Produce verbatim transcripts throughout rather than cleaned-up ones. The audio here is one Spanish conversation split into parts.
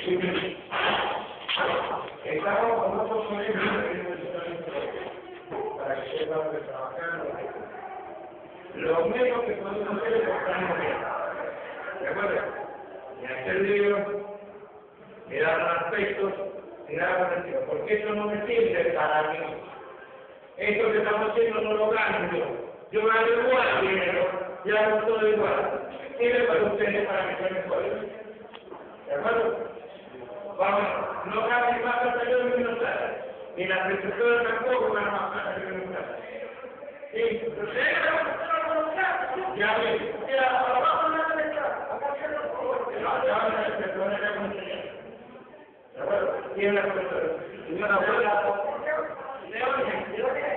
Estamos con otros colegios para que sepan que trabajando. Lo menos que podemos hacer es cortarnos bien. ¿De acuerdo? Ni hacer libros, ni dar aspectos, ni dar aspectos, porque eso no me sirve para mí. Esto que estamos haciendo no lo gano yo. Yo gano igual dinero, yo hago todo igual. Sirve para ustedes para que sean mejores. ¿De acuerdo? Vamos, no ganen más plata que los minusales, ni las preceptoras tampoco ganan más plata que los minusales. ¿Sí? Ya ves, ya, abajo no se está. No, ya van a ser personas que han enseñado. ¿De acuerdo? ¿Quién es la profesora? Señora abuela. Leones, Leones.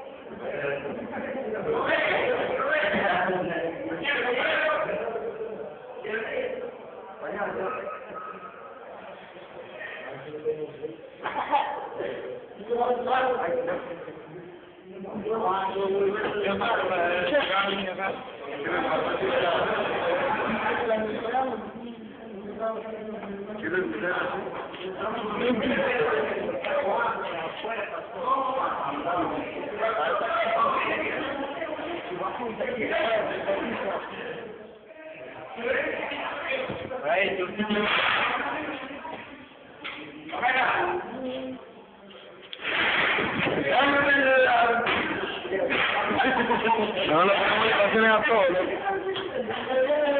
Right, no, no, no, no, no, no, no, no,